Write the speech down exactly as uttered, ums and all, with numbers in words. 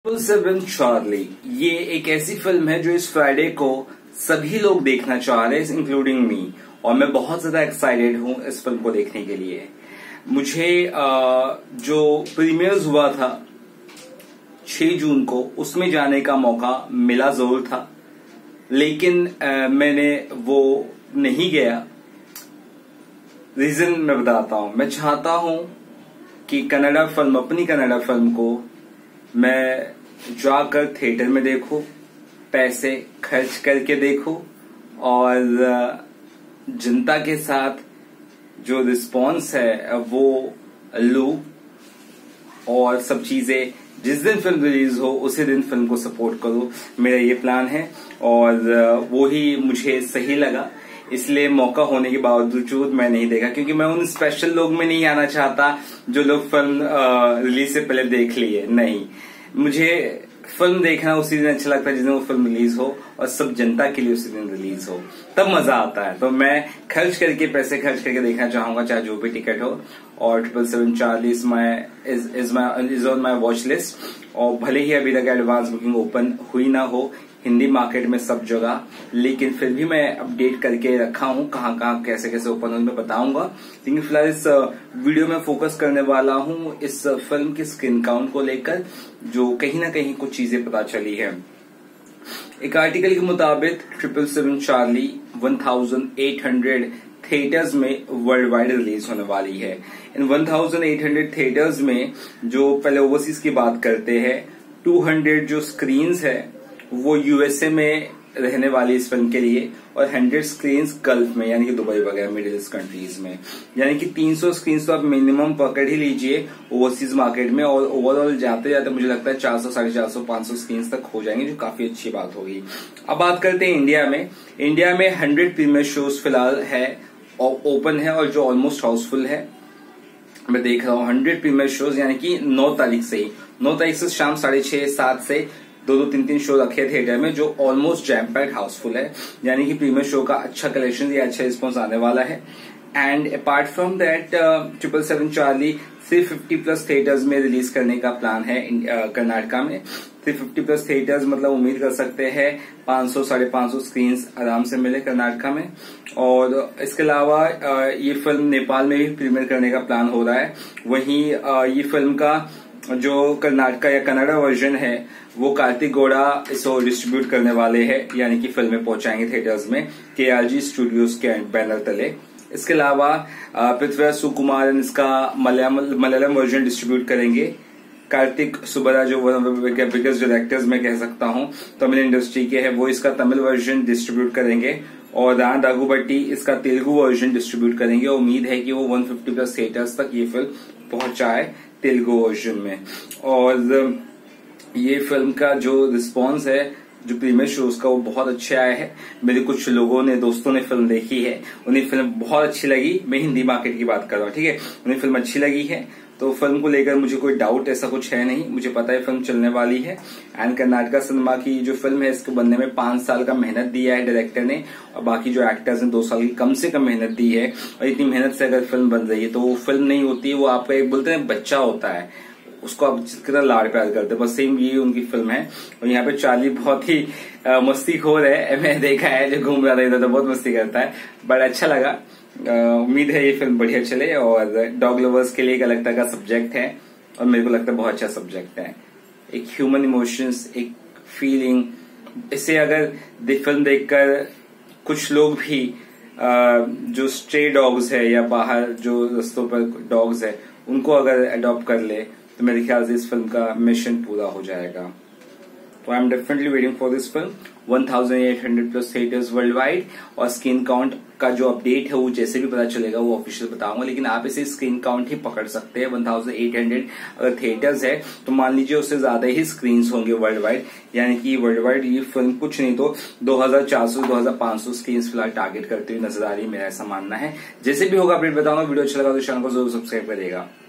Seven Charlie ये एक ऐसी फिल्म है जो इस फ्राइडे को सभी लोग देखना चाह रहे हैं इंक्लूडिंग मी, और मैं बहुत ज्यादा एक्साइटेड हूं इस फिल्म को देखने के लिए। मुझे जो प्रीमियर्स हुआ था छह जून को उसमें जाने का मौका मिला जरूर था, लेकिन आ, मैंने वो नहीं गया। रीजन मैं बताता हूं। मैं चाहता हूं कि कन्नड़ा फिल्म, अपनी कन्नड़ा फिल्म को मैं जाकर थिएटर में देखूं, पैसे खर्च करके देखूं और जनता के साथ जो रिस्पॉन्स है वो लूं, और सब चीजें जिस दिन फिल्म रिलीज हो उसी दिन फिल्म को सपोर्ट करूं। मेरा ये प्लान है और वो ही मुझे सही लगा, इसलिए मौका होने के बावजूद मैं नहीं देखा, क्योंकि मैं उन स्पेशल लोग में नहीं आना चाहता जो लोग फिल्म रिलीज से पहले देख लिए। नहीं, मुझे फिल्म देखना उसी दिन अच्छा लगता है जिस दिन वो फिल्म रिलीज हो, और सब जनता के लिए उसी दिन रिलीज हो, तब मजा आता है। तो मैं खर्च करके, पैसे खर्च करके देखना चाहूंगा, चाहे जो भी टिकट हो। और triple seven Charlie is my is is my is on my watch list. और भले ही अभी तक एडवांस बुकिंग ओपन हुई ना हो हिंदी मार्केट में सब जगह, लेकिन फिर भी मैं अपडेट करके रखा हूं कहां कहां कैसे कैसे ओपन हो, मैं बताऊंगा। लेकिन फिलहाल इस वीडियो में फोकस करने वाला हूं इस फिल्म के स्क्रीन काउंट को लेकर, जो कहीं ना कहीं कुछ चीजें पता चली है। एक आर्टिकल के मुताबिक triple seven Charlie one thousand eight hundred theatres में वर्ल्ड वाइड रिलीज होने वाली है। इन one thousand eight hundred theatres में जो पहले ओवरसीज की बात करते हैं, टू हंड्रेड जो स्क्रीन्स है वो यूएसए में रहने वाली इस फिल्म के लिए, और हंड्रेड स्क्रीन्स गल्फ में यानी कि दुबई वगैरह मिडिल ईस्ट कंट्रीज में, यानी कि तीन सौ स्क्रीन्स तो आप मिनिमम पकड़ ही लीजिए ओवरसीज मार्केट में। और ओवरऑल जाते जाते मुझे लगता है चार सौ साढ़े चार सौ पांच सौ स्क्रीन्स तक हो जाएंगे, जो काफी अच्छी बात होगी। अब बात करते हैं इंडिया में। इंडिया में हंड्रेड प्रीमियर शोज फिलहाल है और ओपन है, और जो ऑलमोस्ट हाउसफुल है। मैं देख रहा हूँ हंड्रेड प्रीमियर शोज, यानी कि नौ तारीख से ही नौ तारीख से शाम साढ़े छह सात से दो दो तीन तीन शो रखे थिएटर में, जो ऑलमोस्ट जैम पैक्ड हाउसफुल है, यानी कि प्रीमियर शो का अच्छा कलेक्शन या अच्छा रिस्पॉन्स आने वाला है। And apart from that triple seven Charlie three fifty plus theatres में रिलीज करने का प्लान है कर्नाटका में। थ्री फिफ्टी प्लस थिएटर्स मतलब उम्मीद कर सकते हैं पांच सौ साढ़े पांच सौ स्क्रीन आराम से मिले कर्नाटका में। और इसके अलावा ये फिल्म नेपाल में भी प्रीमियर करने का प्लान हो रहा है। वहीं ये फिल्म का जो कर्नाटका या कन्नड़ा वर्जन है वो कार्तिक गौड़ा इसको डिस्ट्रीब्यूट करने वाले हैं, यानी कि फिल्में पहुंचाएंगे थिएटर्स में केआरजी स्टूडियोज के बैनर तले। इसके अलावा पृथ्वीराज सुकुमार इसका मलयालम वर्जन डिस्ट्रीब्यूट करेंगे। कार्तिक सुबरा जो one of the biggest directors मैं कह सकता हूं तमिल इंडस्ट्री के है, वो इसका तमिल वर्जन डिस्ट्रीब्यूट करेंगे। और राणा दागुबट्टी इसका तेलुगु वर्जन डिस्ट्रीब्यूट करेंगे। उम्मीद है कि वो वन फिफ्टी प्लस थिएटर्स तक ये फिल्म पहुंचाए तेलुगु वर्जन में। और ये फिल्म का जो रिस्पॉन्स है जो प्रीमियर शोज का, वो बहुत अच्छा आया है। मेरे कुछ लोगों ने, दोस्तों ने फिल्म देखी है, उन्हें फिल्म बहुत अच्छी लगी। मैं हिंदी मार्केट की बात कर रहा हूँ, ठीक है। उन्हें फिल्म अच्छी लगी है, तो फिल्म को लेकर मुझे कोई डाउट ऐसा कुछ है नहीं। मुझे पता है फिल्म चलने वाली है। एंड कर्नाटका सिनेमा की जो फिल्म है इसको बनने में पांच साल का मेहनत दिया है डायरेक्टर ने, और बाकी जो एक्टर्स ने दो साल की कम से कम मेहनत दी है। और इतनी मेहनत से अगर फिल्म बन रही है तो वो फिल्म नहीं होती, वो आपका एक बोलते हैं बच्चा होता है, उसको आप कितना लाड़ प्यार करते हैं, बस सेम ये उनकी फिल्म है। और यहाँ पे चार्ली बहुत ही मस्तीखोर है, मैं देखा है जो घूम रहा था इधर तो बहुत मस्ती करता है, बड़ा अच्छा लगा। उम्मीद है ये फिल्म बढ़िया चले। और डॉग लवर्स के लिए एक अलग तरह का सब्जेक्ट है, और मेरे को लगता है बहुत अच्छा सब्जेक्ट है। एक ह्यूमन इमोशंस, एक फीलिंग, इसे अगर फिल्म देखकर कुछ लोग भी जो स्ट्रे डॉग्स है या बाहर जो रास्तों पर डॉग्स है उनको अगर अडॉप्ट कर ले तो मेरे ख्याल से इस फिल्म का मिशन पूरा हो जाएगा। तो I am definitely waiting for this film. One thousand eight hundred plus theatres world wide, और स्क्रीन काउंट का जो अपडेट है वो जैसे भी पता चलेगा वो ऑफिशियल बताऊंगा। लेकिन आप इसे स्क्रीन काउंट ही पकड़ सकते हैं। वन थाउजेंड एट हंड्रेड अगर थिएटर्स है तो मान लीजिए उससे ज्यादा ही स्क्रीन्स होंगे वर्ल्ड वाइड, यानी कि वर्ल्ड वाइड ये फिल्म कुछ नहीं तो दो हज़ार चार सौ दो हज़ार पांच सौ स्क्रीन फिलहाल टारगेट करते हुए नजर आ रही है, मेरा ऐसा मानना है। जैसे भी होगा अपडेट बताऊंगा। वीडियो अच्छा लगा तो चैनल को जरूर सब्सक्राइब करिएगा।